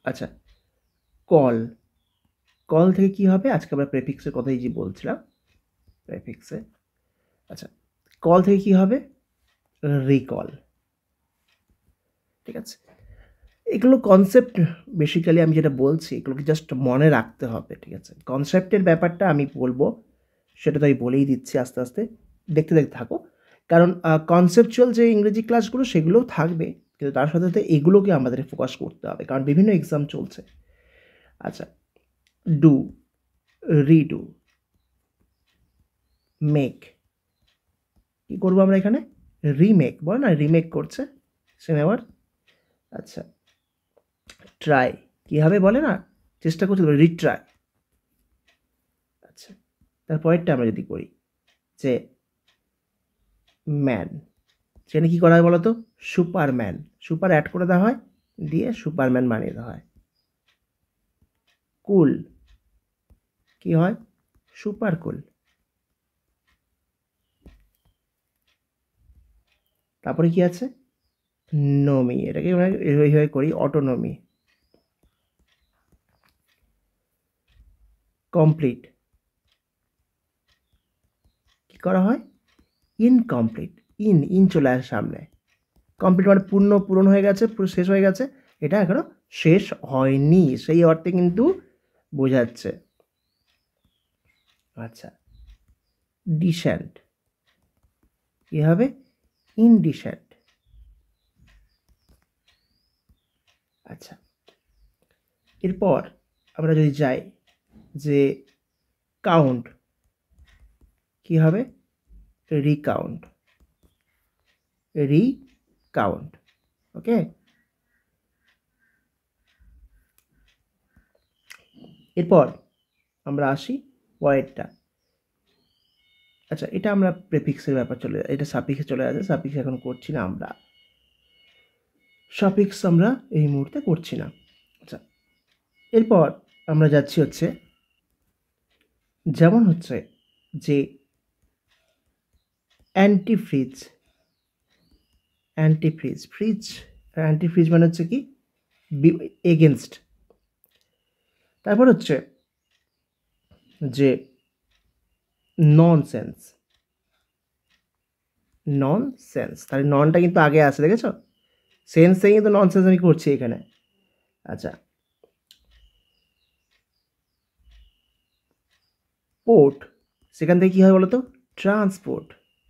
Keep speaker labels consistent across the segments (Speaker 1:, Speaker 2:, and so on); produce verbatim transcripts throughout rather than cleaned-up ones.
Speaker 1: আচ্ছা, call call থেকে কি হবে? আজকে আমরা প্রেফিক্সের কথাই যে বলছিলাম, প্রেফিক্সে। আচ্ছা, কল থেকে কি হবে? রিকল। ঠিক আছে, এগুলো কনসেপ্ট বেসিক্যালি আমি যেটা বলছি এগুলোকে জাস্ট মনে রাখতে হবে। ঠিক আছে, কনসেপ্টের ব্যাপারটা আমি বলবো, সেটা তো আমি বলেই দিচ্ছি আস্তে আস্তে, দেখতে দেখতে থাকো। কারণ কনসেপচুয়াল যে ইংরেজি ক্লাসগুলো সেগুলোও থাকবে, কিন্তু তার সাথে সাথে এগুলোকে আমাদের ফোকাস করতে হবে, কারণ বিভিন্ন এক্সাম চলছে। আচ্ছা, ডু, রিডু, মেক, কী করবো আমরা এখানে? রিমেক, বলে না রিমেক করছে সিনেমার। আচ্ছা, ট্রাই, কী হবে বলে না, চেষ্টা করতে হবে, রিট্রাই। আচ্ছা, তারপরেরটা আমরা যদি করি যে ম্যান, সেখানে কী করা হয় বলো তো? সুপারম্যান, সুপার অ্যাড করে দেওয়া হয়, দিয়ে সুপারম্যান বানিয়ে দেওয়া হয়। কুল, কি হয়? Super cool. তারপরে কি আছে? নমি, এটাকে আমরা এইভাবে করি, অটোনমি। কমপ্লিট, কি করা হয়? ইনকমপ্লিট, ইন ইন চলে আসে সামনে। কমপ্লিট মানে পূর্ণ, পূরণ হয়ে গেছে, পুরো শেষ হয়ে গেছে, এটা এখনো শেষ হয়নি, সেই অর্থে কিন্তু বোঝাচ্ছে। আচ্ছা, ডিসেন্ট, কি হবে? ইনডিসেন্ট। আচ্ছা, এরপর আমরা যদি যাই যে কাউন্ট, কি হবে? Recount, recount. ওকে, এরপর আমরা আসি পরেরটা। আচ্ছা, এটা আমরা প্রেফিক্সের ব্যাপার চলে যায়, এটা সাফিক্সে চলে যাচ্ছে, সাফিক্স এখন করছি না আমরা, সাফিক্স আমরা এই মুহূর্তে করছি না। আচ্ছা, এরপর আমরা যাচ্ছি হচ্ছে, যেমন হচ্ছে যে অ্যান্টিফ্রিজ, অ্যান্টিফ্রিজ, ফ্রিজ, অ্যান্টিফ্রিজ মানে হচ্ছে কি? এগেনস্ট। তারপর হচ্ছে যে ননসেন্স, ননসেন্স, তাহলে ননটা কিন্তু আগে আছে, দেখেছো? সেন্স থেকে কিন্তু ননসেন্স আমি করছি এখানে। আচ্ছা, পোর্ট, সেখান থেকে কী হয় বলো তো? ট্রান্সপোর্ট।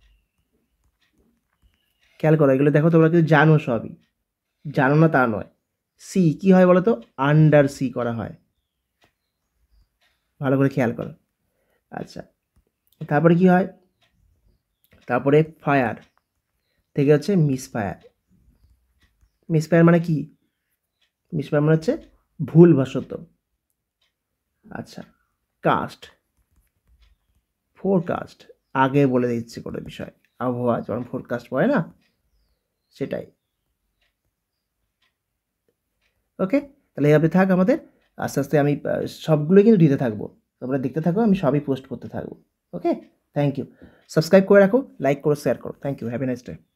Speaker 1: খেয়াল করো, এগুলো দেখো তোমরা কিন্তু জানো, সবই জানো না তা নয়। সি, কি হয় বলো তো? আন্ডার সি করা হয়, ভালো করে খেয়াল করো। আচ্ছা, তারপরে কি হয়? তারপরে ফায়ার থেকে হচ্ছে মিসফায়ার। মিসফায়ার মানে কি? মিসফায়ার মানে হচ্ছে ভুলবশত। আচ্ছা, কাস্ট, ফোরকাস্ট, আগে বলে দিচ্ছি কোনো বিষয়, আবহাওয়া যেমন ফোরকাস্ট হয় না, সেটাই। ওকে, তাহলে এইভাবে থাক আমাদের, আস্তে আস্তে আমি সবগুলোই কিন্তু দিতে থাকবো, তোমরা দেখতে থাকো, আমি সবই পোস্ট করতে থাকবো। ওকে, থ্যাংক ইউ। সাবস্ক্রাইব করে রাখো, লাইক করো, শেয়ার করো। Thank you, have a nice day.